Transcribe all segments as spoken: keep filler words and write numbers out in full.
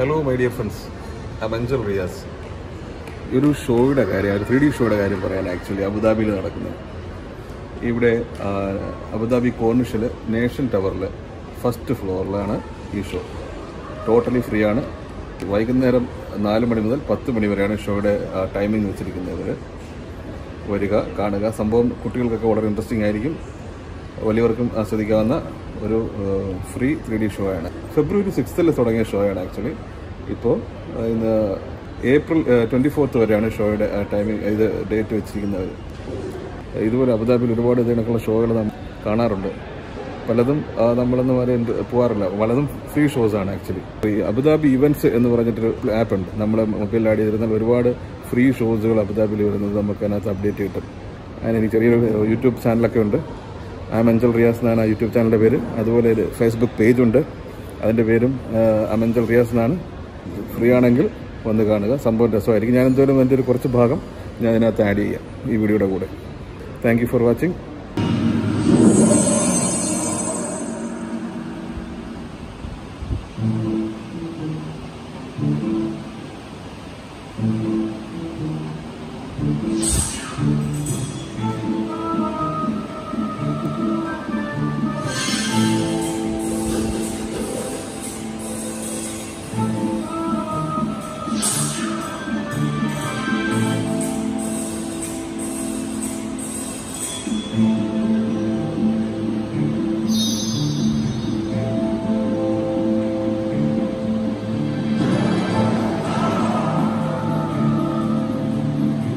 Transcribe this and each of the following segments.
Hello, my dear friends. I'm Angel Riaz. This is a show, a three D show actually, Abu Dhabi. Here, Abu Dhabi Corniche Nation Tower, first floor, this show. Totally free. വൈകുന്നേരം നാല് മണി മുതൽ പത്ത് മണി വരെയാണ് ഷോയുടെ timing വെച്ചിരിക്കുന്നത്. വരിക, കാണുക. സംഭവം കുട്ടികൾക്കൊക്കെ വളരെ ഇൻട്രസ്റ്റിംഗ് ആയിരിക്കും. വലിയവർക്കും ആസ്വദിക്കാവുന്ന ഒരു ഫ്രീ ത്രീ ഡി ഷോ ആണ്. ഫെബ്രുവരി സിക്സ്തിൽ തുടങ്ങിയ ഷോ ആണ് ആക്ച്വലി. ഇപ്പോൾ ഇന്ന് ഏപ്രിൽ ട്വൻറ്റി ഫോർത്ത് വരെയാണ് ഷോയുടെ ടൈമിംഗ് ഇത് ഡേറ്റ് വെച്ചിരിക്കുന്നത്. ഇതുപോലെ അബുദാബിയിൽ ഒരുപാട് ഇതിനൊക്കെയുള്ള ഷോകൾ നമ്മൾ കാണാറുണ്ട്. പലതും നമ്മളെന്ന് പറയാൻ പോകാറില്ല. പലതും ഫ്രീ ഷോസാണ് ആക്ച്വലി. ഈ അബുദാബി ഇവൻറ്റ്സ് എന്ന് പറഞ്ഞിട്ടൊരു ആപ്പ് ഉണ്ട്. നമ്മളെ മൊബൈലിൽ ആഡ് ചെയ്തിരുന്നാൽ ഒരുപാട് ഫ്രീ ഷോസുകൾ അബുദാബിയിൽ വരുന്നത് നമുക്ക് അതിനകത്ത് അപ്ഡേറ്റ് കിട്ടും. അതിന് എനിക്ക് ചെറിയൊരു യൂട്യൂബ് ചാനലൊക്കെ ഉണ്ട്. ഐ എം അഞ്ചൽ റിയാസ് എന്നാണ് ആ യൂട്യൂബ് ചാനലിൻ്റെ പേര്. അതുപോലെ ഒരു ഫേസ്ബുക്ക് പേജുണ്ട്, അതിൻ്റെ പേരും ഐ എം അഞ്ചൽ റിയാസ് എന്നാണ്. ഫ്രീ ആണെങ്കിൽ വന്ന് കാണുക. സംഭവം രസമായിരിക്കും. ഞാൻ എന്തായാലും എൻ്റെ ഒരു കുറച്ച് ഭാഗം ഞാൻ അതിനകത്ത് ആഡ് ചെയ്യാം ഈ വീഡിയോയുടെ കൂടെ. Thank you for watching.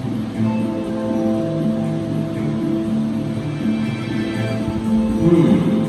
Hmm.